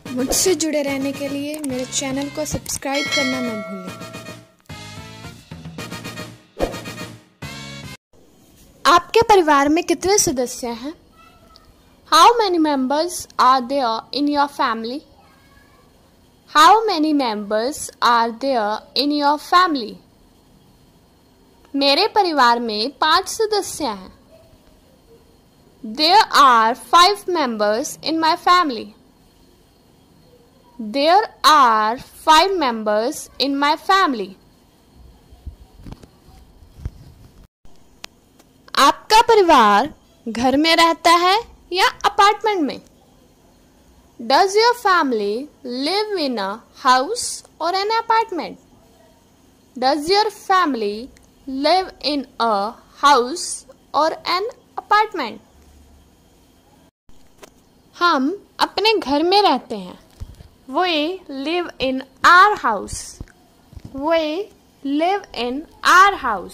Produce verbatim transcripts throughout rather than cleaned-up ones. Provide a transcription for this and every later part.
मुझसे जुड़े रहने के लिए मेरे चैनल को सब्सक्राइब करना न भूलें। आपके परिवार में कितने सदस्य हैं? How many members are there in your family? How many members are there in your family? मेरे परिवार में पांच सदस्य हैं। There are five members in my family. There are five members in my family. आपका परिवार घर में रहता है या अपार्टमेंट में? Does your family live in a house or an apartment? Does your family live in a house or an apartment? हम अपने घर में रहते हैं। We live in our house. We live in our house.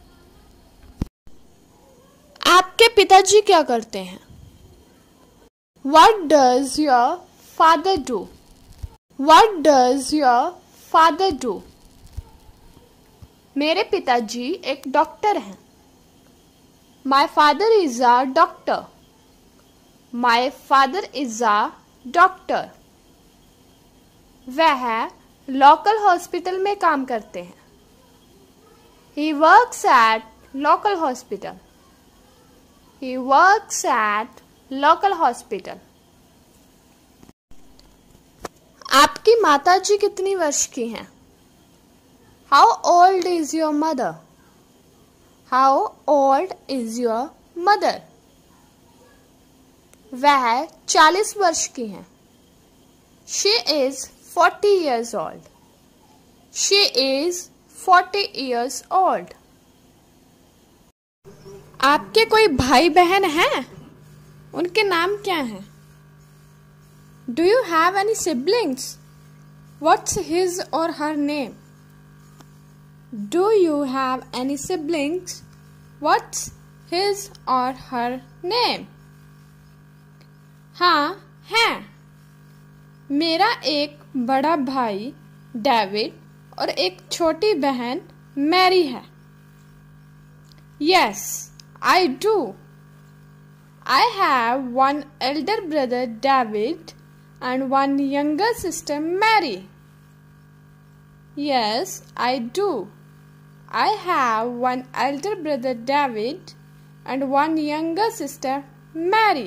आपके पिताजी क्या करते हैं? What does your father do? What does your father do? मेरे पिताजी एक डॉक्टर हैं। My father is a doctor. My father is a doctor. वह लोकल हॉस्पिटल में काम करते हैं। He works at local hospital. He works at local hospital. आपकी माताजी कितनी वर्ष की हैं? How old is your mother? How old is your mother? वह चालीस वर्ष की हैं। She is forty years old. She is forty years old. आपके कोई भाई बहन हैं? उनके नाम क्या हैं? Do you have any siblings? What's his or her name? Do you have any siblings? What's his or her name? हाँ, हैं। मेरा एक बड़ा भाई डेविड और एक छोटी बहन मैरी है। Yes, I do. I have one elder brother David and one younger sister Mary. Yes, I do. I have one elder brother David and one younger sister Mary.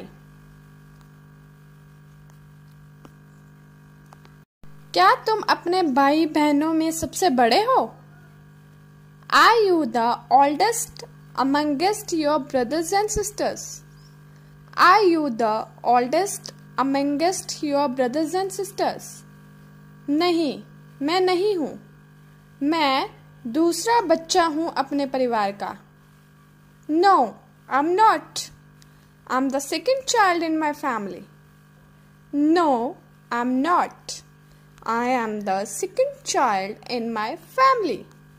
क्या तुम अपने भाई बहनों में सबसे बड़े हो? Are you the oldest amongst your brothers and sisters? Are you the oldest amongst your brothers and sisters? नहीं, मैं नहीं हूँ। मैं दूसरा बच्चा हूँ अपने परिवार का। No, I'm not. I'm the second child in my family. No, I'm not. I am the second child in my family.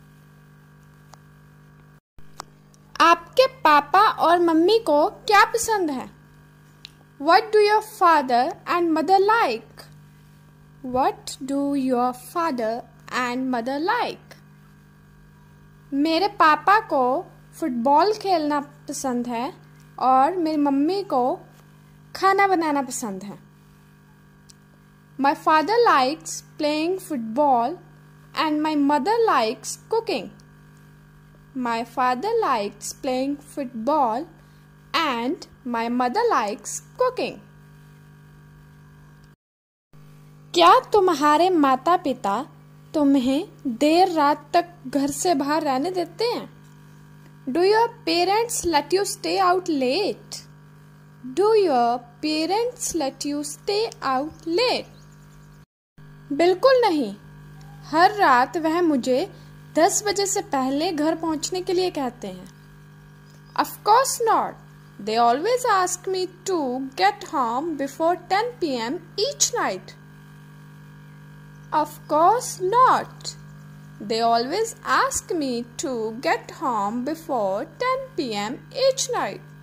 आपके पापा और मम्मी को क्या पसंद है? What do your father and mother like? What do your father and mother like? मेरे पापा को फुटबॉल खेलना पसंद है और मेरी मम्मी को खाना बनाना पसंद है। My father likes playing football and my mother likes cooking. My father likes playing football and my mother likes cooking. क्या तुम्हारे माता पिता तुम्हें देर रात तक घर से बाहर रहने देते हैं? Do your parents let you stay out late? Do your parents let you stay out late? बिल्कुल नहीं। हर रात वह मुझे दस बजे से पहले घर पहुंचने के लिए कहते हैं। Of course not. They always ask me to get home before ten p m each night. Of course not. They always ask me to get home before ten p m each night.